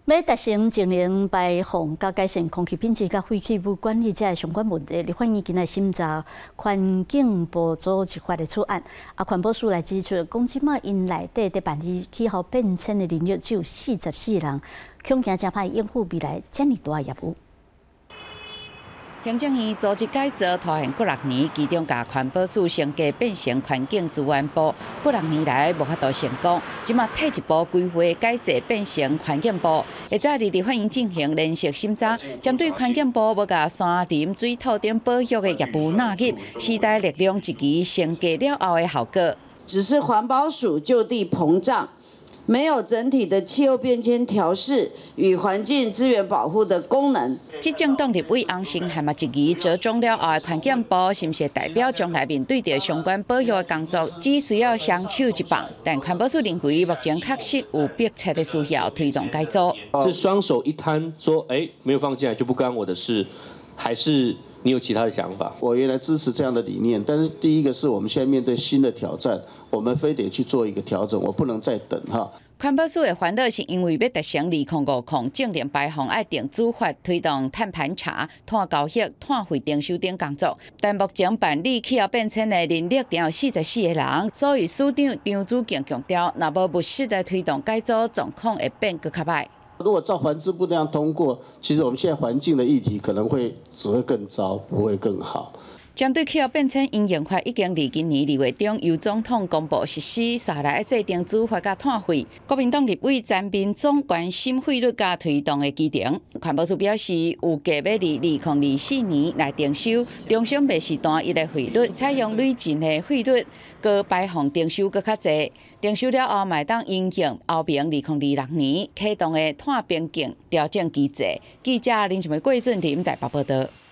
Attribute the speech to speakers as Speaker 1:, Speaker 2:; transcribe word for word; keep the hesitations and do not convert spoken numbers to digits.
Speaker 1: 要达成净零排放、甲改善空气品质、甲废弃物管理这的相关问题，立法院今日审查环境部组织法的草案。啊，环保署来指出，讲即马因内底伫办理气候变迁的领域只有四十四人，恐惊真歹应付未来遮尔大的业务。
Speaker 2: 行政院组织改造拖延过六年，其中甲环保署升格变成环境资源部，过六年来无法度成功。即马退一步规划改制变成环境部，会早日立法院进行联席审查，针对环境部要甲山林水土等保育的业务纳入，时代力量一期升格了后的效果。
Speaker 3: 只是环保署就地膨胀。 没有整体的气候变迁调试与环境资源保护的功能。
Speaker 2: 执政党立委洪胜还嘛一期折中了后的环境部，是不是代表将来面对着相关保育的工作，只需要双手一棒？但环保署认为目前确实有迫切的需要推动改造。
Speaker 4: 是双手一摊，说哎没有放进来就不干我的事，还是？ 你有其他的想法？
Speaker 5: 我原来支持这样的理念，但是第一个是我们现在面对新的挑战，我们非得去做一个调整，我不能再等哈。
Speaker 2: 环保署的烦恼是因为要达成二零五控净零排放，爱定主法推动碳盘查、碳交易、碳费征收等工作。但目前办理气候变迁的人力只有四十四个人，所以署长张子敬强调，若无务实的推动改造，状况会变更较歹。
Speaker 5: 如果照环资部那样通过，其实我们现在环境的议题可能会只会更糟，不会更好。
Speaker 2: 针对气候变迁应用法，已经伫今年二月中由总统公布实施，下来制定主法甲碳费。国民党立委詹明总关心费率甲推动的基程。环保署表示，有计要伫二零二四年来征收中小卖时段一个费率，采用累进的费率，高排放征收搁较侪。征收了后，买当应用后明二零二六年启动的碳边境调整机制。记者林志梅、郭俊林台北报道。